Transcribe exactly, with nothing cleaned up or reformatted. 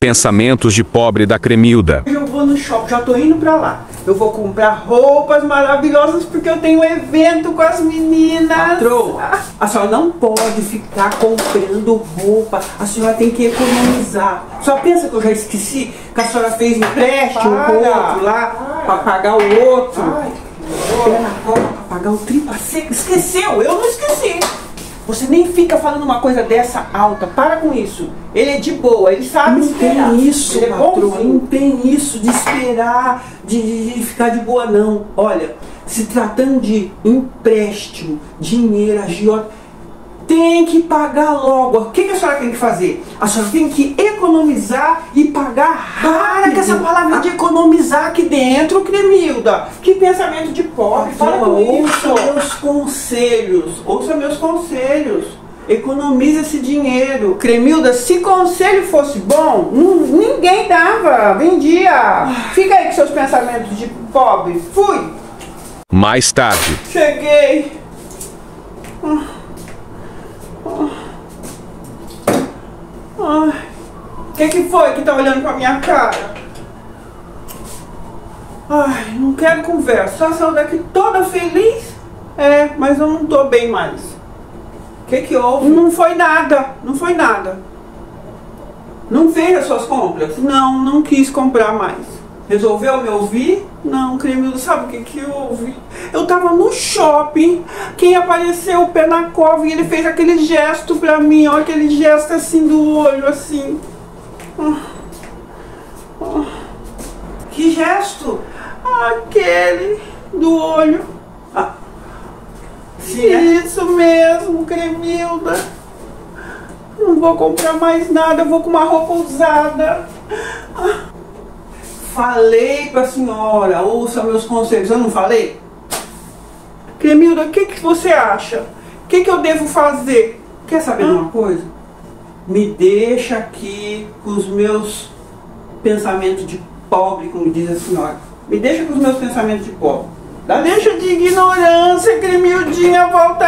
Pensamentos de pobre da Cremilda. Eu vou no shopping, já tô indo pra lá. Eu vou comprar roupas maravilhosas porque eu tenho um evento com as meninas. Patroa, a senhora não pode ficar comprando roupa. A senhora tem que economizar. Só pensa que eu já esqueci que a senhora fez empréstimo com o outro lá para pagar o outro. Pé na cola para pagar o tripa seco. Esqueceu? Eu não esqueci. Você nem fica falando uma coisa dessa alta. Para com isso. Ele é de boa, ele sabe não esperar. Não tem isso, ele é patroa, não tem isso de esperar, de, de, de ficar de boa não. Olha, se tratando de empréstimo, dinheiro, agiota, tem que pagar logo. O que, que a senhora tem que fazer? A senhora tem que economizar e pagar rápido. Para com essa palavra de economizar aqui dentro, Cremilda. Que pensamento de pobre. Para com isso. Ouça meus conselhos. Ouça meus conselhos. Economize esse dinheiro. Cremilda, se conselho fosse bom, ninguém dava, vendia. Fica aí com seus pensamentos de pobre. Fui. Mais tarde. Cheguei. O que que foi que tá olhando pra minha cara? Ai, não quero conversa. Só saiu daqui toda feliz? É, mas eu não tô bem mais. O que que houve? Não foi nada, não foi nada. Não fez as suas compras? Não, não quis comprar mais. Resolveu me ouvir? Não, Cremilda, sabe o que que houve? Eu tava no shopping, quem apareceu o pé na cova e ele fez aquele gesto pra mim, ó, aquele gesto assim do olho, assim. Que gesto? Aquele do olho. Ah, sim, é? Isso mesmo, Cremilda. Não vou comprar mais nada, eu vou com uma roupa usada. Falei pra senhora, ouça meus conselhos, eu não falei? Cremilda, o que que você acha? O que que eu devo fazer? Quer saber de uma coisa? Me deixa aqui com os meus pensamentos de pobre, como diz a senhora. Me deixa com os meus pensamentos de pobre. Dá deixa de ignorância, Cremildinha, volta